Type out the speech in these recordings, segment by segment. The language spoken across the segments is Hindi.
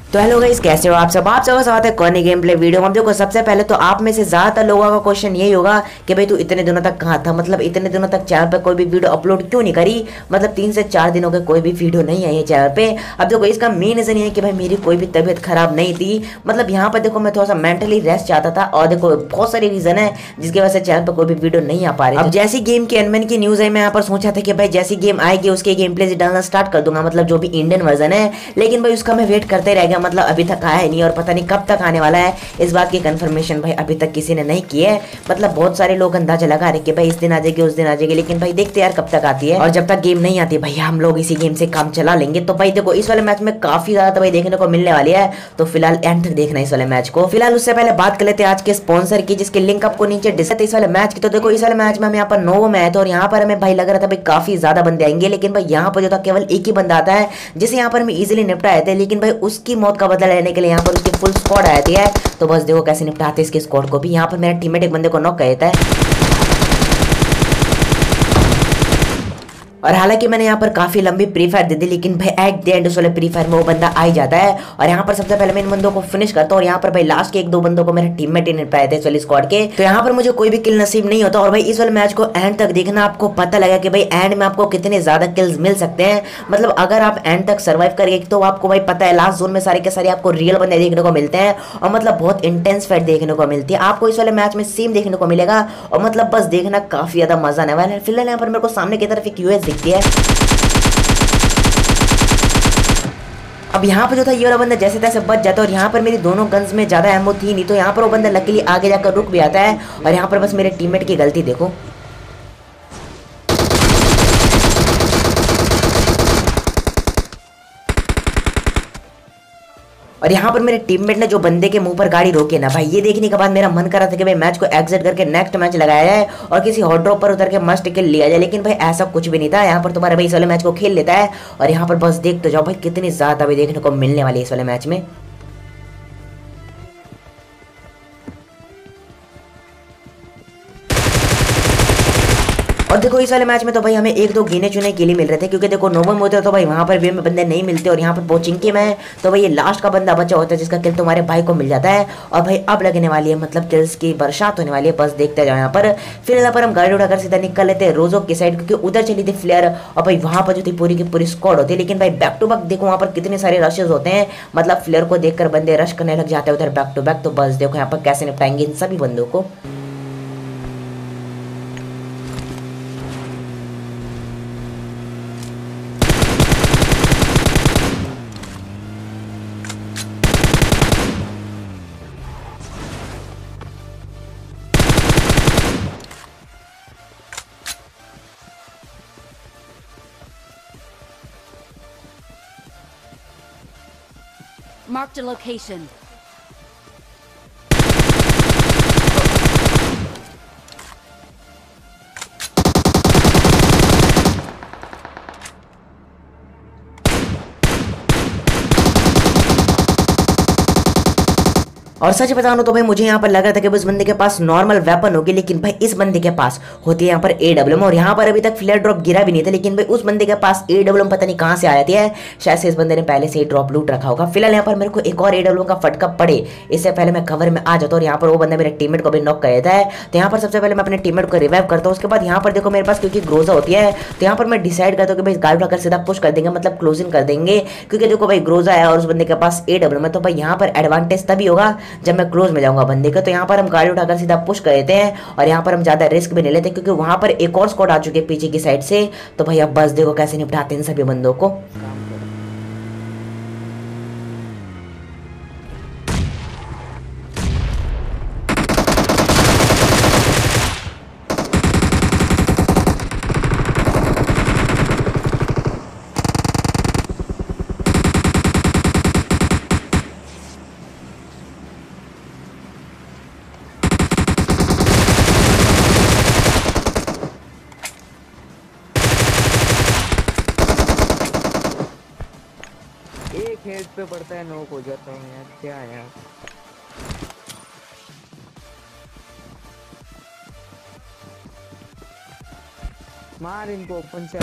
तो हेलो गाइस, कैसे हो आप सब का स्वागत है कॉर्नी गेम प्ले वीडियो में। अब देखो, सबसे पहले तो आप में से ज्यादातर लोगों का क्वेश्चन यही होगा कि भाई तू इतने दिनों तक कहाँ था, मतलब इतने दिनों तक चैनल पे कोई भी वीडियो अपलोड क्यों नहीं करी। मतलब 3 से 4 दिनों के कोई भी वीडियो नहीं आई है चैनल पे। अब देखो, इसका मेन रीजन ये है कि भाई मेरी कोई भी तबीयत खराब नहीं थी। मतलब यहाँ पर देखो, मैं थोड़ा सा मेंटली रेस्ट चाहता था और देखो बहुत सारे रीजन है जिसकी वजह से चैनल पर कोई भी वीडियो नहीं आ पा रही। अब जैसी गेम की अनबैन की न्यूज है, मैं यहाँ पर सोचा था कि भाई जैसी गेम आएगी उसके गेम प्ले डालना स्टार्ट कर दूंगा, मतलब जो भी इंडियन वर्जन है। लेकिन भाई उसका मैं वेट करते रह गया, मतलब अभी तक आया नहीं और पता नहीं कब तक आने वाला है। इस बात की कंफर्मेशन भाई अभी तक किसी ने नहीं की है। मतलब बहुत सारे लोग अंदाजा लगा रहे कि भाई इस दिन आ जाएगी उस दिन आ जाएगी, लेकिन भाई देखते यार कब तक आती है। और जब तक गेम नहीं आती भाई हम लोग इसी गेम से काम चला लेंगे। तो भाई देखो, इस वाले मैच में काफी ज्यादा तो भाई देखने को मिलने वाली है, तो फिलहाल एंड तक देखना इस वाले मैच को। फिलहाल उससे पहले बात कर लेते हैं आज के स्पॉन्सर की, जिसके लिंक आपको नीचे डिस्क्रिप्शन इस वाले मैच की। तो देखो, इस वाले मैच में हम यहाँ पर 9 में आए थे और यहाँ पर हमें भाई लग रहा था भाई काफी ज्यादा बंदे आएंगे, लेकिन भाई यहाँ पर जो था केवल एक ही बंदा आता है जिसे यहाँ पर हम इजिली निपटाए थे। लेकिन भाई उसकी मौत का बदला लेने के लिए यहाँ पर उसकी फुल स्क्वाड आती है। तो बस देखो कैसे निपटाते इसके स्क्वाड को भी। यहाँ पर मेरा टीममेट एक बंदे को नॉक कर देता है। और हालांकि मैंने यहाँ पर काफी लंबी प्री फायर दे दी, लेकिन भाई एट द एंड उस वाले प्री फायर में वो बंदा आ ही जाता है। और यहाँ पर सबसे पहले मैं इन बंदों को फिनिश करता हूँ और यहाँ पर भाई लास्ट के 1-2 बंदों को मेरे टीममेट ही नहीं पाए थे चलिए स्क्वाड के। तो यहाँ पर मुझे कोई भी किल नसीब नहीं होता। और भाई इस वाले मैच को एंड तक देखना, आपको पता लगा कि भाई एंड में आपको कितने ज्यादा किल्स मिल सकते हैं। मतलब अगर आप एंड तक सर्वाइव करेंगे तो आपको भाई पता है लास्ट जोन में सारे के सारे आपको रियल बंदे देखने को मिलते हैं और मतलब बहुत इंटेंस फाइट देखने को मिलती है। आपको इस वाले मैच में सेम देखने को मिलेगा और मतलब बस देखना काफी ज्यादा मजा आने वाला है। फिलहाल यहाँ पर मेरे को सामने की तरफ एक यूएस दिखती है। अब यहाँ पर जो था ये वाला बंदा जैसे तैसे बच जाता है और यहाँ पर मेरी दोनों गन्स में ज्यादा एमो थी नहीं, तो यहाँ पर वो बंदा लकीली आगे जाकर रुक भी आता है। और यहाँ पर बस मेरे टीममेट की गलती देखो। और यहाँ पर मेरे टीममेट ने जो बंदे के मुंह पर गाड़ी रोकी ना भाई, ये देखने के बाद मेरा मन कर रहा था कि भाई मैच को एग्जिट करके नेक्स्ट मैच लगाया जाए और किसी हॉट ड्रॉप पर उतर के मस्ट किल लिया जाए। लेकिन भाई ऐसा कुछ भी नहीं था। यहाँ पर तुम्हारा भाई इस वाले मैच को खेल लेता है और यहाँ पर बस देख तो जाओ भाई कितनी ज्यादा भाई देखने को मिलने वाली है इस वाले मैच में। और देखो इस वाले मैच में तो भाई हमें 1-2 गिने चुने किल मिल रहे थे, क्योंकि देखो नोवा में होते हो तो भाई वहां पर वे में बंदे नहीं मिलते और यहाँ पर पोचिंकी में तो भाई ये लास्ट का बंदा बचा होता है जिसका किल तुम्हारे भाई को मिल जाता है। और भाई अब लगने वाली है, मतलब किल्स की बरसात होने वाली है, बस देखते जाओ यहाँ पर। फिर यहाँ पर हम गाड़ी उठाकर सीधा निकल लेते हैं रोजो की साइड, क्योंकि उधर चली थी फ्लेयर और भाई वहां पर जो थी पूरी की पूरी स्क्वाड होती है। लेकिन भाई बैक टू बैक देखो वहां पर कितने सारे रशेज होते हैं, मतलब फ्लेयर को देखकर बंदे रश करने लग जाते हैं उधर बैक टू बैक। तो बस देखो यहाँ पर कैसे निपटाएंगे इन सभी बंदों को। Marked a location. और सच बताऊं तो भाई मुझे यहाँ पर लग रहा था कि उस बंदे के पास नॉर्मल वेपन होगी, लेकिन भाई इस बंदे के पास होती है यहाँ पर AWM। और यहाँ पर अभी तक फ्लेयर ड्रॉप गिरा भी नहीं था, लेकिन भाई उस बंदे के पास AWM पता नहीं कहाँ से आ जाती है। शायद से इस बंदे ने पहले से ही ड्रॉप लूट रखा होगा। फिलहाल यहाँ पर मेरे को एक और AWM का फटका पड़े इससे पहले मैं कवर में आ जाता हूँ और यहाँ पर वो बंदा मेरे टीममेट को भी नॉक कर देता है। तो यहाँ पर सबसे पहले मैं अपने टीममेट को रिवाइव करता हूँ। उसके बाद यहाँ पर देखो मेरे पास क्योंकि ग्रोजा होती है, तो यहाँ पर मैं डिसाइड करता हूँ कि भाई गाड़ी उठाकर सीधा पुश कर देंगे, मतलब क्लोजिंग कर देंगे। क्योंकि देखो भाई ग्रोजा है और उस बंदे के पास AWM है, तो भाई यहाँ पर एडवांटेज तभी होगा जब मैं क्लोज में जाऊंगा बंदे का। तो यहाँ पर हम गाड़ी उठाकर सीधा पुश कर देते हैं और यहाँ पर हम ज्यादा रिस्क भी नहीं लेते, क्योंकि वहां पर एक और स्क्वाड आ चुके हैं पीछे की साइड से। तो भाई अब बस देखो कैसे निपटाते हैं इन सभी बंदों को। एक हेड पे पड़ता है, नॉक हो जाता हूँ यार, क्या है यार। मार इनको ओपन से।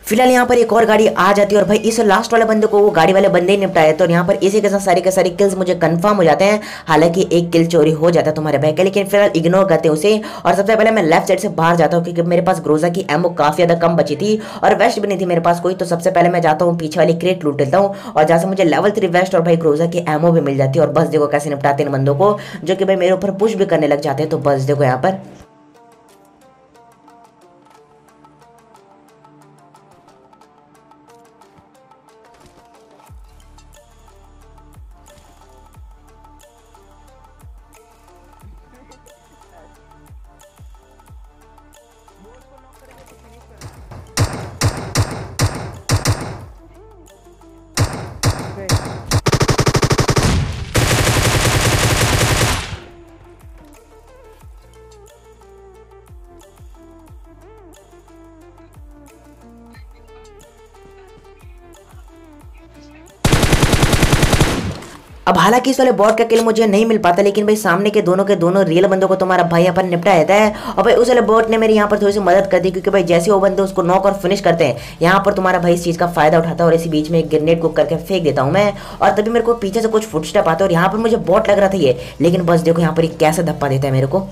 फिलहाल यहाँ पर एक और गाड़ी आ जाती है और भाई इस लास्ट वाले बंदे को वो गाड़ी वाले बंदे ही निपटाए, तो यहाँ पर इसी के साथ सारे के सारे किल्स मुझे कंफर्म हो जाते हैं। हालांकि एक किल चोरी हो जाता है तुम्हारे भाई का, लेकिन फिलहाल इग्नोर करते हैं उसे। और सबसे पहले मैं लेफ्ट साइड से बाहर जाता हूँ क्योंकि मेरे पास ग्रोजा की एमो काफी ज्यादा कम बची थी और वेस्ट भी नहीं थी मेरे पास कोई। तो सबसे पहले मैं जाता हूँ पीछे वाली क्रेट लूट लेता हूँ और जहाँ से मुझे लेवल 3 वेस्ट और भाई ग्रोजा की एमो भी मिल जाती है। और बस देखो कैसे निपटाते हैं बंदों को जो कि भाई मेरे ऊपर पुश भी करने लग जाते हैं। तो बस देखो यहाँ पर अब हालांकि इस वाले बॉट का किल मुझे नहीं मिल पाता, लेकिन भाई सामने के दोनों रियल बंदों को तुम्हारा भाई यहाँ पर निपटा देता है। और भाई उस वाले बॉट ने मेरी यहाँ पर थोड़ी सी मदद कर दी क्योंकि भाई जैसे वो बंदे उसको नॉक और फिनिश करते हैं, यहाँ पर तुम्हारा भाई इस चीज का फायदा उठाता है और इसी बीच में एक ग्रेनेड को करके फेंक देता हूँ मैं। और तभी मेरे को पीछे से कुछ फुटस्टेप आता है और यहाँ पर मुझे बॉट लग रहा था ये, लेकिन बस देखो यहाँ पर कैसे धप्पा देता है मेरे को।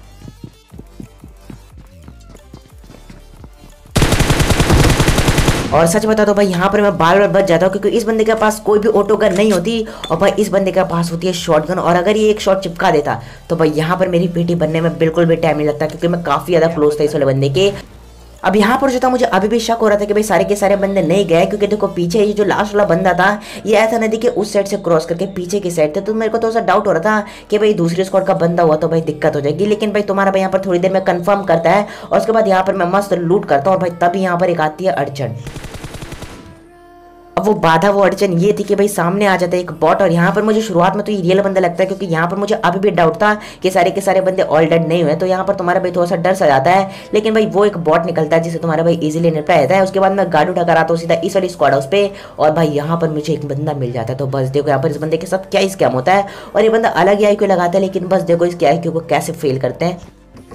और सच बता दो भाई यहाँ पर मैं बार बार बच जाता हूँ क्योंकि इस बंदे के पास कोई भी ऑटो गन नहीं होती और भाई इस बंदे के पास होती है शॉटगन। और अगर ये एक शॉट चिपका देता तो भाई यहाँ पर मेरी पीटी बनने में बिल्कुल भी टाइम नहीं लगता क्योंकि मैं काफी ज्यादा क्लोज था इस वाले बंदे के। अब यहाँ पर जो था मुझे अभी भी शक हो रहा था कि भाई सारे के सारे बंदे नहीं गए क्योंकि देखो पीछे ये जो लास्ट वाला बंदा था ये आया था नदी के उस साइड से क्रॉस करके पीछे की साइड थे। तो मेरे को थोड़ा सा डाउट हो रहा था कि भाई दूसरे स्क्वाड का बंदा हुआ तो भाई दिक्कत हो जाएगी। लेकिन भाई तुम्हारा भाई यहाँ पर थोड़ी देर में कंफर्म करता है और उसके बाद यहाँ पर मैं मस्त लूट करता हूँ और भाई तभी यहाँ पर एक आती है अड़चन। अब वो बाधा वो अड़चन ये थी कि भाई सामने आ जाता है एक बॉट और यहाँ पर मुझे शुरुआत में तो ये रियल बंदा लगता है क्योंकि यहाँ पर मुझे अभी भी डाउट था कि सारे के सारे बंदे ऑल डेड नहीं हुए। तो यहाँ पर तुम्हारा भाई थोड़ा सा डर सा जाता है, लेकिन भाई वो एक बॉट निकलता है जिसे तुम्हारा भाई इजीली निपटा देता है। उसके बाद मैं गाड़ी उठाकर आता हूँ सीधा इस वाली स्क्वाड हाउस पे और भाई यहाँ पर मुझे एक बंदा मिल जाता है। तो बस देखो यहाँ पर इस बंदे के साथ क्या स्कैम होता है और ये बंदा अलग ही आई क्यों लगाता है, लेकिन बस देखो इसके आई क्यू को कैसे फेल करते हैं।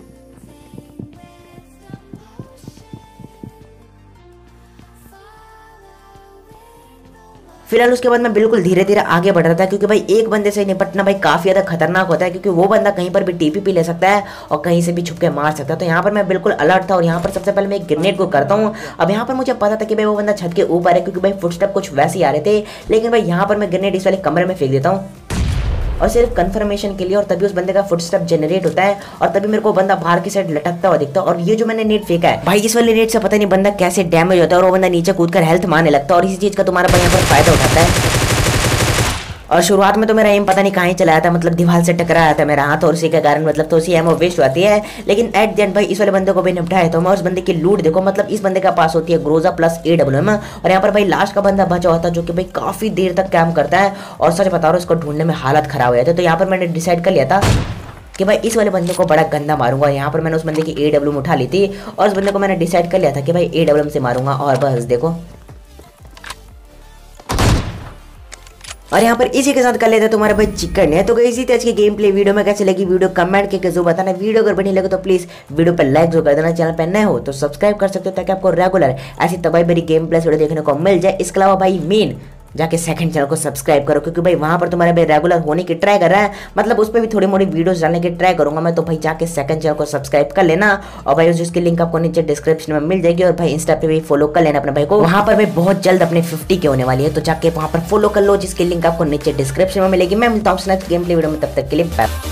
फिलहाल उसके बाद मैं बिल्कुल धीरे धीरे आगे बढ़ रहा था क्योंकि भाई एक बंदे से निपटना भाई काफी ज्यादा खतरनाक होता है क्योंकि वो बंदा कहीं पर भी टीपी ले सकता है और कहीं से भी छुप के मार सकता है। तो यहाँ पर मैं बिल्कुल अलर्ट था और यहाँ पर सबसे पहले मैं एक ग्रेनेड को करता हूँ। अब यहाँ पर मुझे पता था कि भाई वो बंदा छत के ऊपर है क्योंकि भाई फुटस्टेप कुछ वैसे ही आ रहे थे, लेकिन भाई यहाँ पर मैं ग्रेनेड इस वाले कमरे में फेंक देता हूँ और सिर्फ कंफर्मेशन के लिए। और तभी उस बंदे का फुटस्टेप जनरेट होता है और तभी मेरे को बंदा बाहर की साइड लटकता हुआ दिखता है। और ये जो मैंने नेट फेंका है भाई इस वाले नेट से पता नहीं बंदा कैसे डैमेज होता है और वो बंदा नीचे कूदकर हेल्थ मारने लगता है और इसी चीज का तुम्हारा भाई यहाँ पर फायदा उठाता है। और शुरुआत में तो मेरा एम पता नहीं कहाँ ही चलाया था, मतलब दीवार से टकराया था मेरा हाथ और उसी के कारण मतलब तो उसी एमओ वेस्ट होती है। लेकिन एट द एंड भाई इस वाले बंदे को भी निपटाया तो मैं उस बंदे की लूट देखो, मतलब इस बंदे के पास होती है ग्रोजा प्लस AWM और यहाँ पर भाई लास्ट का बंदा बचा होता है जो कि भाई काफी देर तक कैम्प करता है और सच बता रहा हूँ इसको ढूंढने में हालत खराब हो जाती है। तो यहाँ पर मैंने डिसाइड कर लिया था कि भाई इस वाले बंदे को बड़ा गंदा मारूंगा। यहाँ पर मैंने उस बंदे की AWM उठा ली थी और उस बंदे को मैंने डिसाइड कर लिया था कि भाई AWM से मारूंगा। और बस देखो और यहाँ पर इसी के साथ कर लेते हैं तुम्हारे भाई चिकन है। तो इसी तरह की गेम प्ले वीडियो में कैसे लगी वीडियो कमेंट करके जो बताना। वीडियो अगर बढ़िया लगे तो प्लीज वीडियो पर लाइक जो कर देना, चैनल पर नए हो तो सब्सक्राइब कर सकते हो ताकि आपको रेगुलर ऐसी तबाही मेरी गेम प्ले वीडियो देखने को मिल जाए। इसके अलावा भाई मेन जाके सेकंड चैनल को सब्सक्राइब करो क्योंकि भाई वहां पर तुम्हारे भाई रेगुलर होने की ट्राई कर रहा है, मतलब उस पर भी थोड़ी मोटी वीडियोस डालने की ट्राई करूंगा मैं। तो भाई जाके सेकंड चैनल को सब्सक्राइब कर लेना और भाई जिसकी लिंक आपको नीचे डिस्क्रिप्शन में मिल जाएगी। और भाई इंस्टा पे भी फॉलो कर लेना अपने भाई को, वहां पर भाई बहुत जल्द अपने 50 के होने वाली है तो जाके वहां पर फॉलो कर लो जिसकी लिंक आपको नीचे डिस्क्रिप्शन में मिलेगी। मैं मिलता हूँ नेक्स्ट गेम प्ले वीडियो में, तब तक के लिए बाय।